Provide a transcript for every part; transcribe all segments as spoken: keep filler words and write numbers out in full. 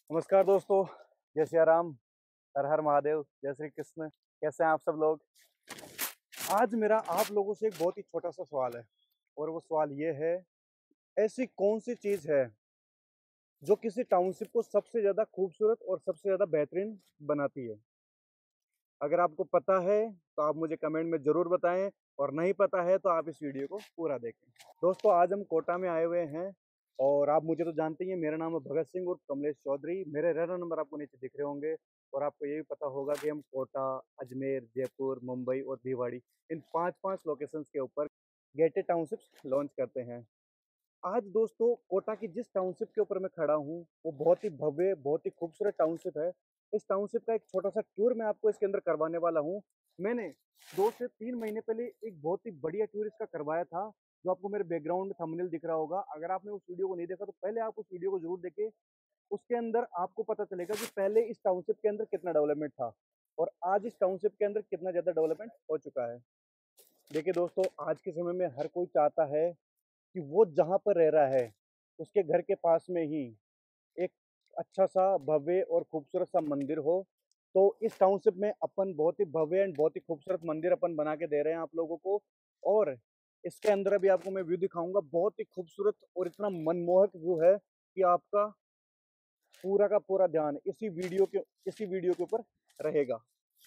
नमस्कार दोस्तों, जय सिया राम, हर हर महादेव, जय श्री कृष्ण। कैसे हैं आप सब लोग? आज मेरा आप लोगों से एक बहुत ही छोटा सा सवाल है और वो सवाल ये है, ऐसी कौन सी चीज़ है जो किसी टाउनशिप को सबसे ज़्यादा खूबसूरत और सबसे ज़्यादा बेहतरीन बनाती है? अगर आपको पता है तो आप मुझे कमेंट में ज़रूर बताएं और नहीं पता है तो आप इस वीडियो को पूरा देखें। दोस्तों, आज हम कोटा में आए हुए हैं और आप मुझे तो जानते ही हैं, मेरा नाम है भगत सिंह उर्फ कमलेश चौधरी। मेरे रैनर नंबर आपको नीचे दिख रहे होंगे और आपको ये भी पता होगा कि हम कोटा, अजमेर, जयपुर, मुंबई और भिवाड़ी इन पाँच पाँच लोकेशंस के ऊपर गेटेड टाउनशिप्स लॉन्च करते हैं। आज दोस्तों, कोटा की जिस टाउनशिप के ऊपर मैं खड़ा हूँ, वो बहुत ही भव्य, बहुत ही खूबसूरत टाउनशिप है। इस टाउनशिप का एक छोटा-सा टूर मैं आपको इसके अंदर करवाने वाला हूँ। मैंने दो से तीन महीने पहले एक बहुत ही बढ़िया टूर इसका करवाया था, जो आपको मेरे बैकग्राउंड में थंबनेल दिख रहा होगा। अगर आपने उस वीडियो को नहीं देखा, तो पहले आप उस वीडियो को ज़रूर देखें। उसके अंदर आपको पता चलेगा कि पहले इस टाउनशिप के अंदर कितना डेवलपमेंट था और आज इस टाउनशिप के अंदर कितना ज़्यादा डेवलपमेंट हो चुका है। देखिए दोस्तों, आज के समय में हर कोई चाहता है कि वो जहाँ पर रह रहा है, उसके घर के पास में ही एक अच्छा-सा भव्य और खूबसूरत सा मंदिर हो। तो इस टाउनशिप में अपन बहुत ही भव्य एंड बहुत ही खूबसूरत मंदिर अपन बना के दे रहे हैं आप लोगों को और इसके अंदर अभी आपको मैं व्यू दिखाऊँगा। बहुत ही खूबसूरत और इतना मनमोहक व्यू है कि आपका पूरा का पूरा ध्यान इसी वीडियो के इसी वीडियो के ऊपर रहेगा।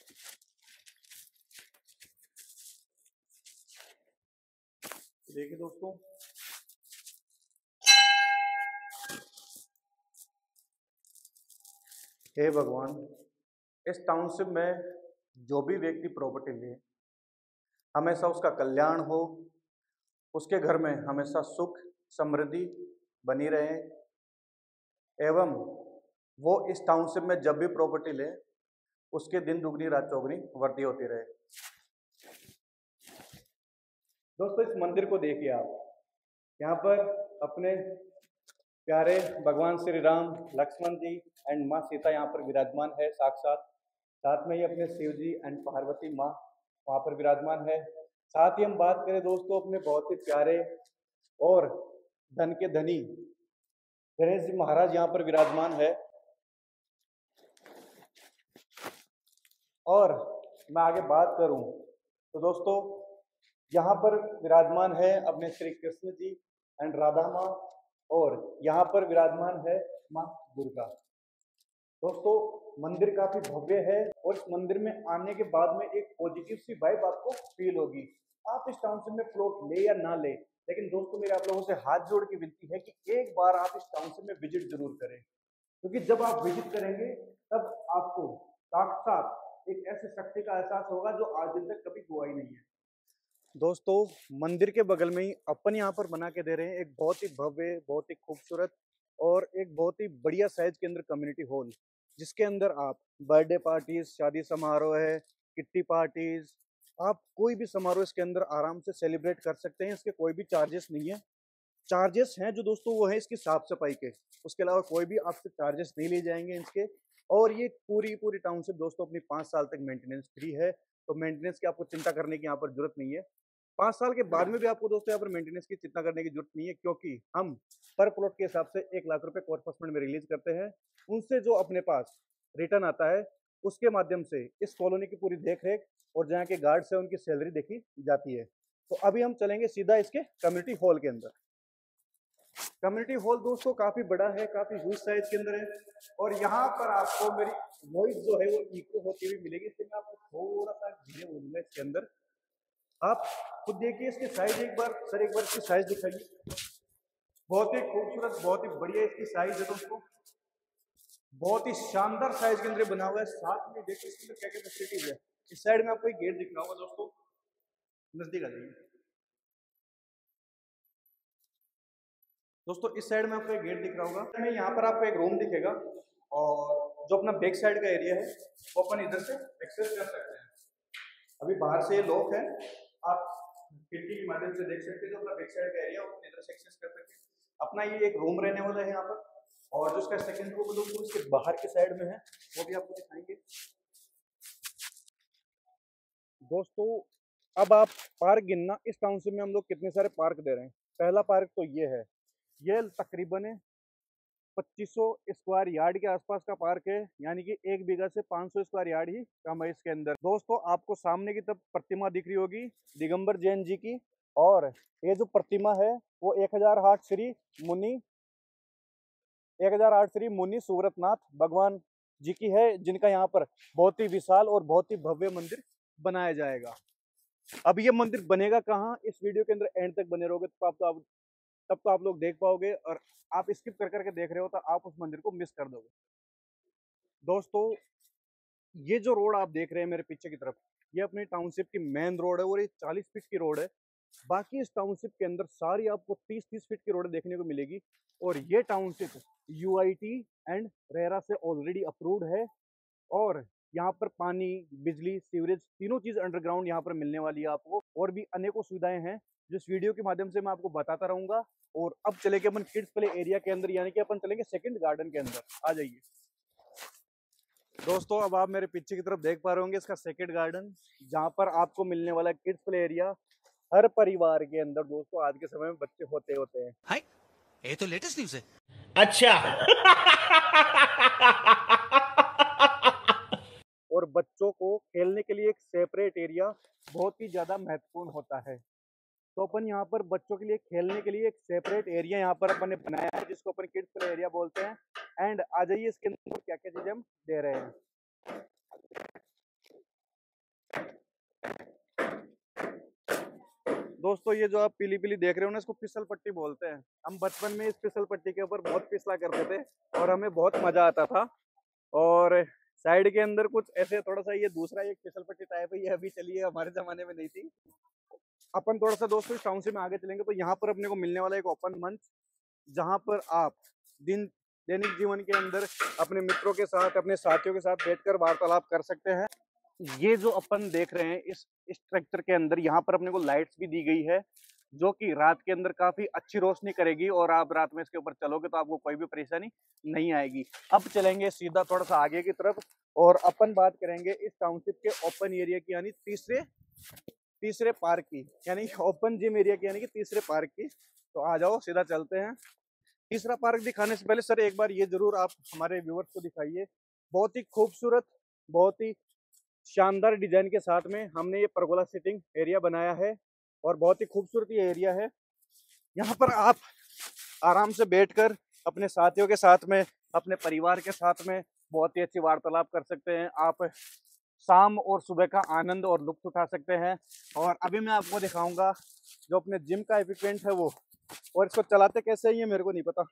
देखिए दोस्तों, हे भगवान! इस टाउनशिप में जो भी व्यक्ति प्रॉपर्टी ले, हमेशा उसका कल्याण हो, उसके घर में हमेशा सुख, समृद्धि बनी रहे एवं वो इस टाउनशिप में जब भी प्रॉपर्टी ले, उसके दिन दुगनी रात चौगनी वृद्धि होती रहे। दोस्तों, इस मंदिर को देखिए आप। यहाँ पर अपने प्यारे भगवान श्री राम, लक्ष्मण जी एंड माँ सीता यहाँ पर विराजमान है साक्षात। साथ में ही अपने शिव जी एंड पार्वती माँ वहाँ पर विराजमान है। साथ ही हम बात करें दोस्तों अपने बहुत ही प्यारे और धन के धनी गणेश जी महाराज यहाँ पर विराजमान है। और मैं आगे बात करूं तो दोस्तों, यहाँ पर विराजमान है अपने श्री कृष्ण जी एंड राधा माँ और यहाँ पर विराजमान है माँ दुर्गा। दोस्तों, मंदिर काफी भव्य है और इस मंदिर में आने के बाद में एक पॉजिटिव सी वाइब आपको फील होगी। आप इस टाउनशिप में प्लॉट ले या ना ले, लेकिन दोस्तों मेरे आप लोगों से हाथ जोड़ के विनती है कि एक बार आप इस टाउनशिप में विजिट जरूर करें, क्योंकि जब आप विजिट करेंगे तब आपको साक्षात एक ऐसी शक्ति का एहसास होगा जो आज दिन तक कभी हुआ ही नहीं है। दोस्तों, मंदिर के बगल में ही अपन यहाँ पर बना के दे रहे हैं एक बहुत ही भव्य, बहुत ही खूबसूरत और एक बहुत ही बढ़िया साइज के अंदर कम्युनिटी हॉल, जिसके अंदर आप बर्थडे पार्टीज, शादी समारोह है, किट्टी पार्टीज, आप कोई भी समारोह इसके अंदर आराम से सेलिब्रेट कर सकते हैं। इसके कोई भी चार्जेस नहीं है। चार्जेस हैं जो दोस्तों वो है इसकी साफ सफाई के, उसके अलावा कोई भी आपसे चार्जेस नहीं लिए जाएंगे इसके। और ये पूरी पूरी टाउनशिप दोस्तों अपनी पाँच साल तक मेंटेनेंस फ्री है, तो मेंटेनेंस की आपको चिंता करने की यहाँ पर जरूरत नहीं है। पाँच साल के बाद में भी आपको दोस्तों यहाँ पर मेंटेनेंस की चिंता करने की जरूरत नहीं है, क्योंकि हम पर प्लॉट के हिसाब से एक लाख रुपए कॉर्पसमेंट में रिलीज करते हैं। उनसे जो अपने पास रिटर्न आता है, उसके माध्यम से इस कॉलोनी की पूरी देख रेख और जहाँ के गार्ड्स है उनकी सैलरी देखी जाती है। तो अभी हम चलेंगे सीधा इसके कम्युनिटी हॉल के अंदर। कम्युनिटी हॉल दोस्तों काफी बड़ा है, काफी ह्यूज साइज के अंदर है और यहाँ पर आपको मेरी वॉइस जो है वो इको होती हुई मिलेगी, इसलिए मैं आपको थोड़ा सा धीरे बोलूंगा इसके अंदर। आप खुद देखिए इसकी साइज एक बार, सर एक बार इसकी साइज दिखाइए। बहुत ही खूबसूरत, बहुत ही बढ़िया इसकी साइज है दोस्तों। बहुत ही शानदार साइज के अंदर बना हुआ है। साथ में देखिए इसके अंदर क्या क्या फैसिलिटीज है। इस साइड में आपको एक गेट दिख रहा होगा दोस्तों, नजदीक आ जाइए दोस्तों। इस साइड में आपको एक गेट दिख रहा होगा, में यहाँ पर आपको एक रूम दिखेगा और जो अपना बैक साइड का एरिया है वो अपन इधर से एक्सेस कर सकते हैं। अभी बाहर से ये लॉक है, आप खिड़की की मदद से देख सकते हैं। जो अपना बैक साइड का एरिया वो इधर से एक्सेस कर सकते हैं। अपना ये एक रूम रहने वाला है यहाँ पर, और जो इसका सेकंड रूम है वो उसके बाहर के साइड में है, वो भी आपको दिखाएंगे दोस्तों। अब आप पार्क गिनना, इस टाउनशिप में हम लोग कितने सारे पार्क दे रहे हैं। पहला पार्क तो ये है, ये तकरीबन पच्चीस सौ स्क्वायर यार्ड के आसपास का पार्क है, यानी कि एक बीघा से पाँच सौ स्क्वायर यार्ड ही कम है इसके अंदर। दोस्तों आपको सामने की तरफ प्रतिमा दिख रही होगी दिगंबर जैन जी की, और ये जो प्रतिमा है वो एक हजार आठ श्री मुनि एक हजार आठ श्री मुनि सुव्रतनाथ भगवान जी की है, जिनका यहाँ पर बहुत ही विशाल और बहुत ही भव्य मंदिर बनाया जाएगा। अब ये मंदिर बनेगा कहाँ, इस वीडियो के अंदर एंड तक बने रहोगे तो आप तो आप तब तो आप लोग देख पाओगे, और आप स्किप कर करके देख रहे हो तो आप उस मंदिर को मिस कर दोगे। दोस्तों ये जो रोड आप देख रहे हैं मेरे पीछे की तरफ, ये अपनी टाउनशिप की मेन रोड है और ये चालीस फीट की रोड है। बाकी इस टाउनशिप के अंदर सारी आपको तीस तीस फीट की रोड देखने को मिलेगी, और ये township U I T and RERA से ऑलरेडी अप्रूव्ड है, और यहाँ पर पानी, बिजली, सीवरेज तीनों चीज अंडरग्राउंड यहाँ पर मिलने वाली है आपको, और भी अनेकों सुविधाएं हैं जो इस वीडियो के माध्यम से मैं आपको बताता रहूंगा। और अब चलेंगे अपन किड्स प्ले एरिया के अंदर, यानी कि अपन चलेंगे सेकंड गार्डन के अंदर। आ जाइए दोस्तों, अब आप मेरे पीछे की तरफ देख पा रहे होंगे इसका सेकंड गार्डन, जहाँ पर आपको मिलने वाला किड्स प्ले एरिया। हर परिवार के अंदर दोस्तों आज के समय में बच्चे होते होते हैं। हाय, ये तो लेटेस्ट न्यूज़ है। अच्छा। और बच्चों को खेलने के लिए एक सेपरेट एरिया बहुत ही ज्यादा महत्वपूर्ण होता है। तो अपन यहाँ पर बच्चों के लिए खेलने के लिए एक सेपरेट एरिया यहाँ पर अपन ने बनाया है, जिसको अपन किड्स प्ले एरिया बोलते हैं। एंड आ जाइए इसके अंदर क्या क्या चीजें हम दे रहे हैं। दोस्तों ये जो आप पीली पीली देख रहे हो ना, इसको फिसल पट्टी बोलते हैं। हम बचपन में इस फिसल पट्टी के ऊपर बहुत फिसला करते थे और हमें बहुत मजा आता था। और साइड के अंदर कुछ ऐसे थोड़ा सा ये दूसरा एक फिसल पट्टी टाइप है, ये अभी चली है, हमारे जमाने में नहीं थी। अपन थोड़ा सा दोस्तों इस टाउनशिप में आगे चलेंगे तो यहाँ पर अपने को मिलने वाला एक ओपन मंच, जहाँ पर आप दिन दैनिक जीवन के अंदर अपने मित्रों के साथ, अपने साथियों के साथ बैठकर वार्तालाप कर सकते हैं। ये जो अपन देख रहे हैं इस स्ट्रक्चर के अंदर, यहाँ पर अपने को लाइट्स भी दी गई है, जो कि रात के अंदर काफी अच्छी रोशनी करेगी, और आप रात में इसके ऊपर चलोगे तो आपको कोई भी परेशानी नहीं आएगी। अब चलेंगे सीधा थोड़ा सा आगे की तरफ, और अपन बात करेंगे इस टाउनशिप के ओपन एरिया की, यानी तीसरे तीसरे पार्क की, यानी ओपन जिम एरिया की, यानी कि तीसरे पार्क की। तो आ जाओ सीधा चलते हैं। तीसरा पार्क दिखाने से पहले सर एक बार ये जरूर आप हमारे व्यूवर्स को दिखाइए। बहुत ही खूबसूरत, बहुत ही शानदार डिजाइन के साथ में हमने ये परगोला सिटिंग एरिया बनाया है, और बहुत ही खूबसूरत ये एरिया है। यहाँ पर आप आराम से बैठकर अपने साथियों के साथ में, अपने परिवार के साथ में बहुत ही अच्छी वार्तालाप कर सकते हैं। आप शाम और सुबह का आनंद और लुत्फ उठा सकते हैं। और अभी मैं आपको दिखाऊंगा जो अपने जिम का इक्विपमेंट है वो, और इसको चलाते कैसे है ये मेरे को नहीं पता,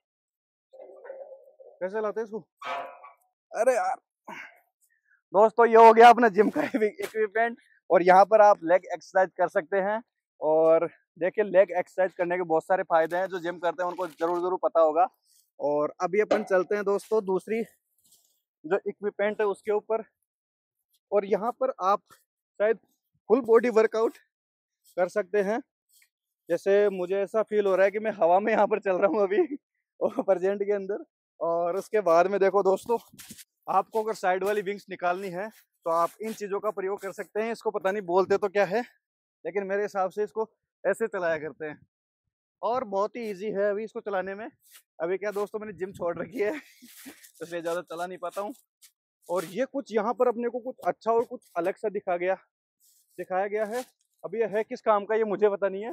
कैसे चलाते इसको। अरे यार दोस्तों, ये हो गया अपना जिम का इक्विपमेंट, और यहाँ पर आप लेग एक्सरसाइज कर सकते हैं। और देखिए लेग एक्सरसाइज करने के बहुत सारे फायदे हैं, जो जिम करते हैं उनको जरूर जरूर पता होगा। और अभी अपन चलते हैं दोस्तों दूसरी जो इक्विपमेंट है उसके ऊपर, और यहाँ पर आप शायद फुल बॉडी वर्कआउट कर सकते हैं। जैसे मुझे ऐसा फील हो रहा है कि मैं हवा में यहाँ पर चल रहा हूँ अभी और प्रेजेंट के अंदर। और उसके बाद में देखो दोस्तों, आपको अगर साइड वाली विंग्स निकालनी है तो आप इन चीजों का प्रयोग कर सकते हैं। इसको पता नहीं बोलते तो क्या है, लेकिन मेरे हिसाब से इसको ऐसे चलाया करते हैं, और बहुत ही इजी है अभी इसको चलाने में। अभी क्या दोस्तों, मैंने जिम छोड़ रखी है इसलिए ज्यादा चला नहीं पाता हूँ। और ये कुछ यहाँ पर अपने को कुछ अच्छा और कुछ अलग सा दिखा गया दिखाया गया है। अब ये है किस काम का ये मुझे पता नहीं है।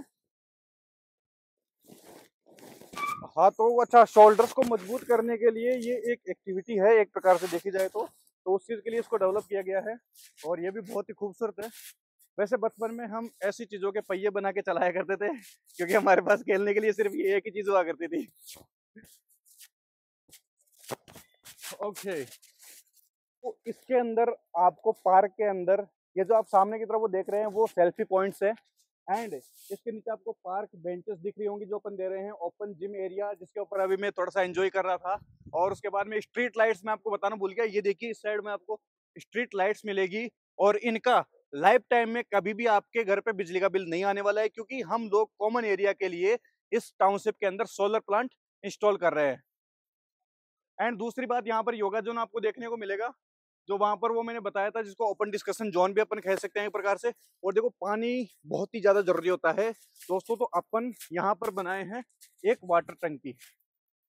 हाँ तो अच्छा, शोल्डर्स को मजबूत करने के लिए ये एक एक्टिविटी है एक प्रकार से देखी जाए तो तो उस चीज के लिए इसको डेवलप किया गया है, और ये भी बहुत ही खूबसूरत है। वैसे बचपन में हम ऐसी चीजों के पहिए बना के चलाया करते थे, क्योंकि हमारे पास खेलने के लिए सिर्फ ये एक ही चीज हुआ करती थी। ओके, तो इसके अंदर आपको पार्क के अंदर ये जो आप सामने की तरफ वो देख रहे हैं वो सेल्फी पॉइंट्स है, एंड इसके नीचे आपको पार्क बेंचेस दिख रही होंगी जो अपन दे रहे हैं। ओपन जिम एरिया जिसके ऊपर अभी मैं थोड़ा सा एंजॉय कर रहा था। और उसके बाद में स्ट्रीट लाइट्स में आपको बताना भूल गया, ये देखिए इस साइड में आपको स्ट्रीट लाइट्स मिलेगी, और इनका लाइफ टाइम में कभी भी आपके घर पे बिजली का बिल नहीं आने वाला है, क्योंकि हम लोग कॉमन एरिया के लिए इस टाउनशिप के अंदर सोलर प्लांट इंस्टॉल कर रहे हैं। एंड दूसरी बात, यहाँ पर योगा जोन आपको देखने को मिलेगा, जो वहां पर वो मैंने बताया था, जिसको ओपन डिस्कशन जोन भी अपन कह सकते हैं एक प्रकार से। और देखो पानी बहुत ही ज्यादा जरूरी होता है दोस्तों, तो अपन यहाँ पर बनाए हैं एक वाटर टंकी।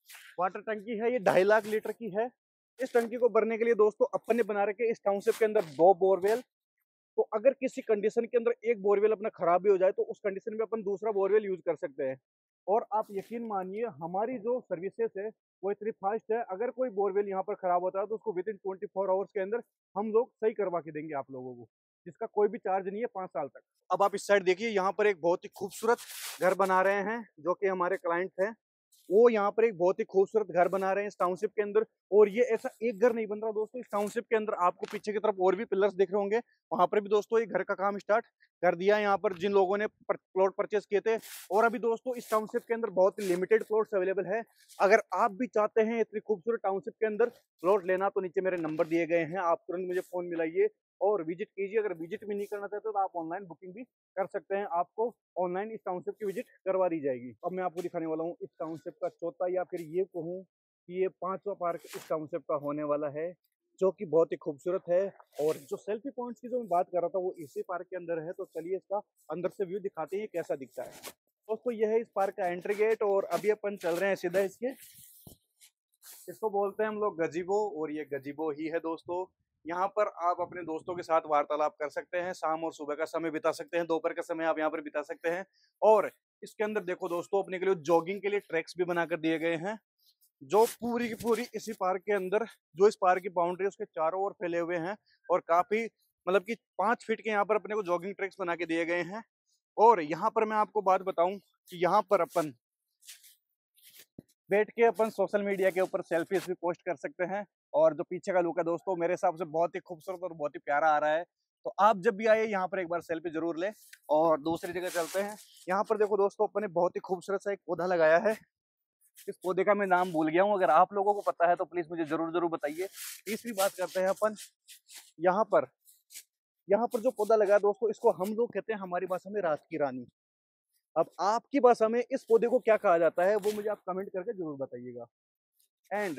वाटर टंकी है, ये ढाई लाख लीटर की है। इस टंकी को भरने के लिए दोस्तों अपन ने बना रखे इस टाउनशिप के अंदर दो बोरवेल। तो अगर किसी कंडीशन के अंदर एक बोरवेल अपना खराब भी हो जाए तो उस कंडीशन में अपन दूसरा बोरवेल यूज कर सकते हैं। और आप यकीन मानिए हमारी जो सर्विसेज है वो इतनी फास्ट है, अगर कोई बोरवेल यहाँ पर खराब होता है तो उसको within twenty four hours के अंदर हम लोग सही करवा के देंगे आप लोगों को, जिसका कोई भी चार्ज नहीं है पाँच साल तक। अब आप इस साइड देखिए, यहाँ पर एक बहुत ही खूबसूरत घर बना रहे हैं जो कि हमारे क्लाइंट हैं। वो यहाँ पर एक बहुत ही खूबसूरत घर बना रहे हैं इस टाउनशिप के अंदर। और ये ऐसा एक घर नहीं बन रहा दोस्तों, इस टाउनशिप के अंदर आपको पीछे की तरफ और भी पिलर्स दिख रहे होंगे, वहां पर भी दोस्तों ये घर का काम स्टार्ट कर दिया है यहाँ पर जिन लोगों ने पर, प्लॉट परचेस किए थे। और अभी दोस्तों इस टाउनशिप के अंदर बहुत ही लिमिटेड प्लॉट्स अवेलेबल है। अगर आप भी चाहते हैं इतनी खूबसूरत टाउनशिप के अंदर प्लॉट लेना तो नीचे मेरे नंबर दिए गए हैं, आप तुरंत मुझे फोन मिलाइए और विजिट कीजिए। अगर विजिट भी नहीं करना चाहते तो आप ऑनलाइन बुकिंग भी कर सकते हैं, आपको ऑनलाइन इस टाउनशिप की विजिट करवा दी जाएगी। अब मैं आपको दिखाने वाला हूँ इस टाउनशिप का चौथा या फिर ये कहूँ कि ये पांचवा पार्क इस टाउनशिप का होने वाला है, जो कि बहुत ही खूबसूरत है। और जो सेल्फी पॉइंट्स की जो मैं बात कर रहा था वो इसी पार्क के अंदर है, तो चलिए इसका अंदर से व्यू दिखाते हैं कैसा दिखता है। दोस्तों यह है इस पार्क का एंट्री गेट और अभी अपन चल रहे हैं सीधा इसके, इसको बोलते हैं हम लोग गजीबो, और ये गजीबो ही है दोस्तों। यहाँ पर आप अपने दोस्तों के साथ वार्तालाप कर सकते हैं, शाम और सुबह का समय बिता सकते हैं, दोपहर का समय आप यहाँ पर बिता सकते हैं। और इसके अंदर देखो दोस्तों अपने के लिए जॉगिंग के लिए ट्रैक्स भी बनाकर दिए गए हैं, जो पूरी की पूरी इसी पार्क के अंदर, जो इस पार्क की बाउंड्री उसके चारों ओर फैले हुए हैं। और काफी मतलब कि पांच फीट के यहाँ पर अपने को जॉगिंग ट्रैक्स बना के दिए गए हैं। और यहाँ पर मैं आपको बात बताऊं कि यहाँ पर अपन बैठ के अपन सोशल मीडिया के ऊपर सेल्फीज भी पोस्ट कर सकते हैं। और जो पीछे का लुक है दोस्तों मेरे हिसाब से बहुत ही खूबसूरत और बहुत ही प्यारा आ रहा है। तो आप जब भी आए यहाँ पर एक बार सेल्फी जरूर लें। और दूसरी जगह चलते हैं, यहाँ पर देखो दोस्तों अपन ने बहुत ही खूबसूरत सा एक पौधा लगाया है। इस पौधे का मैं नाम भूल गया हूँ, अगर आप लोगों को पता है तो प्लीज मुझे जरूर जरूर बताइए। तीसरी बात करते हैं अपन, यहाँ पर यहाँ पर जो पौधा लगा है दोस्तों इसको हम लोग कहते हैं हमारी भाषा में रात की रानी। अब आपकी भाषा में इस पौधे को क्या कहा जाता है वो मुझे आप कमेंट करके जरूर बताइएगा। एंड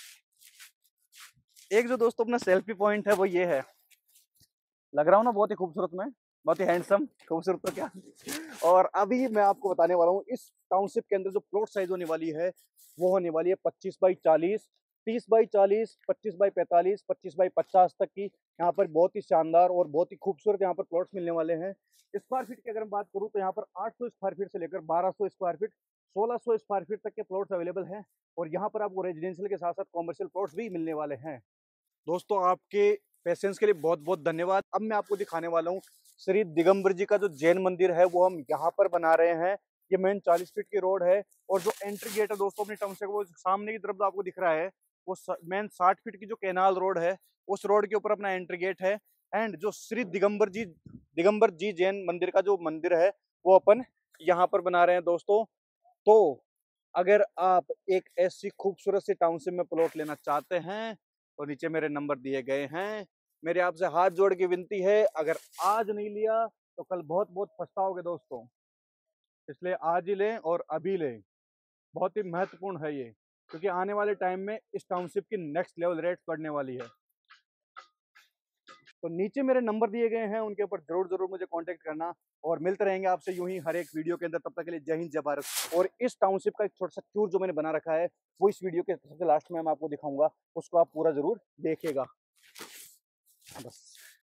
एक जो दोस्तों अपना सेल्फी पॉइंट है वो ये है, लग रहा हूँ ना बहुत ही खूबसूरत, में बहुत ही हैंडसम, खूबसूरत तो क्या। और अभी मैं आपको बताने वाला हूँ इस टाउनशिप के अंदर जो प्लॉट साइज होने वाली है वो होने वाली है पच्चीस बाई चालीस, तीस बाई चालीस, पच्चीस बाई पैंतालीस, पच्चीस बाई पचास तक की। यहाँ पर बहुत ही शानदार और बहुत ही खूबसूरत यहाँ पर प्लॉट्स मिलने वाले हैं। स्क्वायर फीट की अगर मैं बात करूँ तो यहाँ पर आठ सौ स्क्वायर फीट से लेकर बारह सौ स्क्वायर फीट, सोलह सौ स्क्वायर फीट तक के प्लॉट्स अवेलेबल हैं। और यहाँ पर आपको रेजिडेंशियल के साथ साथ कॉमर्शियल प्लॉट्स भी मिलने वाले हैं। दोस्तों आपके पेशेंस के लिए बहुत बहुत धन्यवाद। अब मैं आपको दिखाने वाला हूँ श्री दिगंबर जी का जो जैन मंदिर है वो हम यहाँ पर बना रहे हैं। ये मेन चालीस फीट की रोड है और जो एंट्री गेट है दोस्तों अपनी टाउन से वो सामने की तरफ आपको दिख रहा है वो मेन साठ फीट की जो कैनाल रोड है उस रोड के ऊपर अपना एंट्री गेट है। एंड जो श्री दिगंबर जी दिगंबर जी जैन मंदिर का जो मंदिर है वो अपन यहाँ पर बना रहे हैं दोस्तों। तो अगर आप एक ऐसी खूबसूरत सी टाउनशिप में प्लॉट लेना चाहते हैं तो नीचे मेरे नंबर दिए गए हैं। मेरे आपसे हाथ जोड़ के विनती है, अगर आज नहीं लिया तो कल बहुत बहुत पछताओगे दोस्तों, इसलिए आज ही लें और अभी लें। बहुत ही महत्वपूर्ण है ये, क्योंकि आने वाले टाइम में इस टाउनशिप की नेक्स्ट लेवल रेट बढ़ने वाली है। तो नीचे मेरे नंबर दिए गए हैं, उनके ऊपर जरूर जरूर मुझे कांटेक्ट करना। और मिलते रहेंगे आपसे यूं ही हर एक वीडियो के अंदर, तब तक के लिए जय हिंद जय भारत। और इस टाउनशिप का एक छोटा सा टूर जो मैंने बना रखा है वो इस वीडियो के सबसे लास्ट में मैं आपको दिखाऊंगा, उसको आप पूरा जरूर देखिएगा। बस।